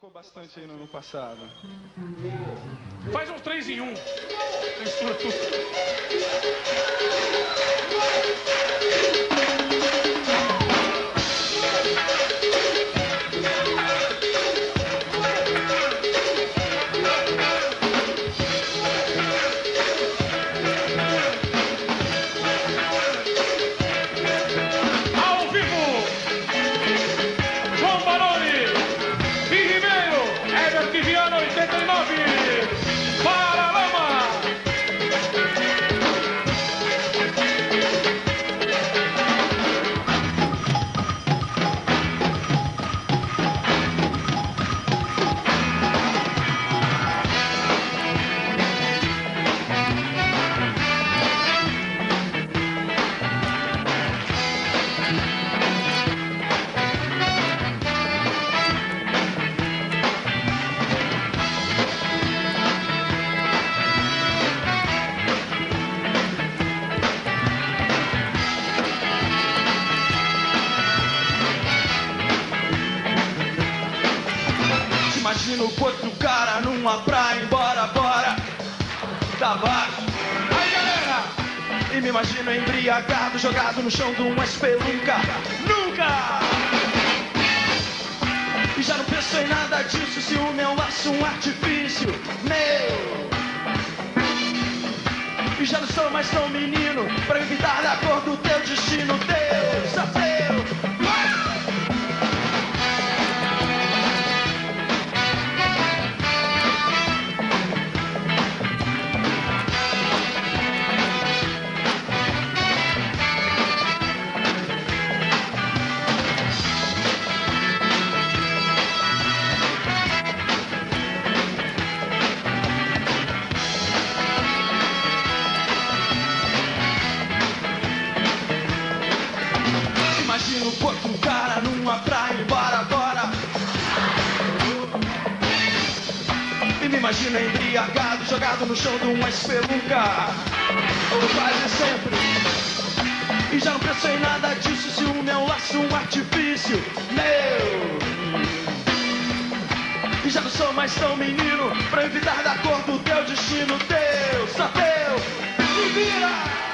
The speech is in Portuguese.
Tocou bastante aí no ano passado. Faz uns 3 em 1. Mistura tudo. Ao vivo, João Baroni, Ribeiro, Herbert Viana, 89, Paralama. Imagino outro cara numa praia, embora, bora, tabaco. Aí galera! E me imagino embriagado, jogado no chão de uma espelunca. Nunca! E já não penso em nada disso, se o meu laço um artifício meu. E já não sou mais tão menino pra evitar da cor do teu destino, Deus, só teu. Imagino outro cara numa praia, bora, bora. E me imagino embriagado, jogado no chão de uma espelunca. Ou quase sempre. E já não penso em nada disso, se o meu laço um artifício meu. E já não sou mais tão menino pra evitar da cor do teu destino, Deus, só teu. Se vira!